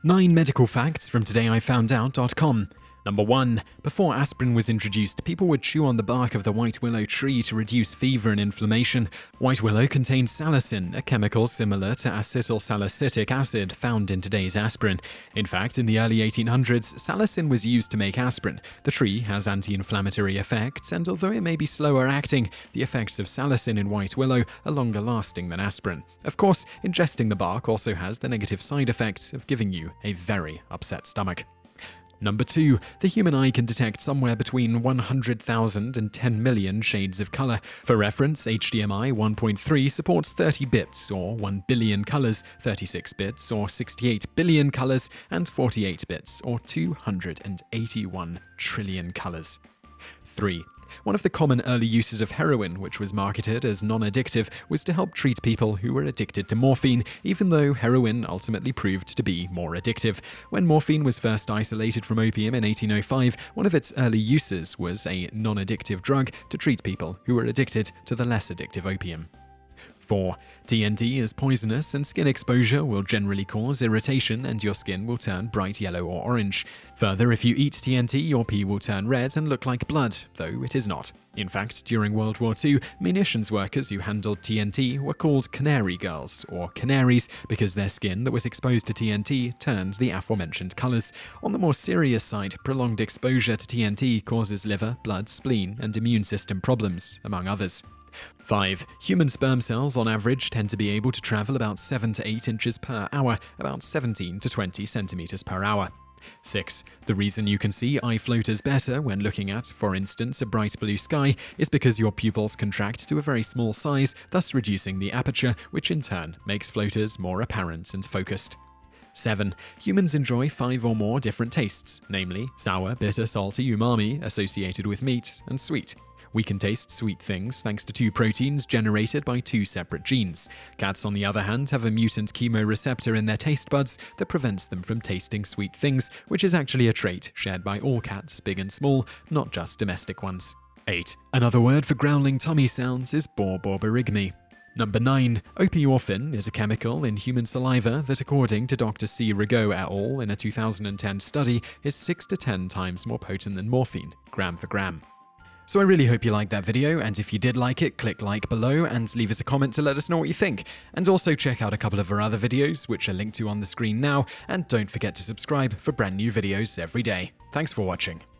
9 medical facts from TodayIFoundOut.com. Number 1. Before aspirin was introduced, people would chew on the bark of the white willow tree to reduce fever and inflammation. White willow contains salicin, a chemical similar to acetylsalicylic acid found in today's aspirin. In fact, in the early 1800s, salicin was used to make aspirin. The tree has anti-inflammatory effects, and although it may be slower acting, the effects of salicin in white willow are longer lasting than aspirin. Of course, ingesting the bark also has the negative side effect of giving you a very upset stomach. Number 2. The human eye can detect somewhere between 100,000 and 10 million shades of color. For reference, HDMI 1.3 supports 30 bits or 1 billion colors, 36 bits or 68 billion colors, and 48 bits or 281 trillion colors. 3. One of the common early uses of heroin, which was marketed as non-addictive, was to help treat people who were addicted to morphine, even though heroin ultimately proved to be more addictive. When morphine was first isolated from opium in 1805, one of its early uses was a non-addictive drug to treat people who were addicted to the less addictive opium. 4. TNT is poisonous, and skin exposure will generally cause irritation and your skin will turn bright yellow or orange. Further, if you eat TNT, your pee will turn red and look like blood, though it is not. In fact, during World War II, munitions workers who handled TNT were called canary girls, or canaries, because their skin that was exposed to TNT turned the aforementioned colors. On the more serious side, prolonged exposure to TNT causes liver, blood, spleen, and immune system problems, among others. 5. Human sperm cells on average tend to be able to travel about 7 to 8 inches per hour, about 17 to 20 centimeters per hour. 6. The reason you can see eye floaters better when looking at, for instance, a bright blue sky is because your pupils contract to a very small size, thus reducing the aperture, which in turn makes floaters more apparent and focused. 7. Humans enjoy 5 or more different tastes, namely sour, bitter, salty, umami, associated with meat, and sweet. We can taste sweet things thanks to 2 proteins generated by 2 separate genes. Cats, on the other hand, have a mutant chemoreceptor in their taste buds that prevents them from tasting sweet things, which is actually a trait shared by all cats, big and small, not just domestic ones. 8. Another word for growling tummy sounds is borborygmi. Number 9. Opioorphin is a chemical in human saliva that, according to Dr. C. Rigaud et al. In a 2010 study, is 6 to 10 times more potent than morphine, gram for gram. So I really hope you liked that video, and if you did like it, click like below and leave us a comment to let us know what you think. And also check out a couple of our other videos, which are linked to on the screen now, and don't forget to subscribe for brand new videos every day. Thanks for watching.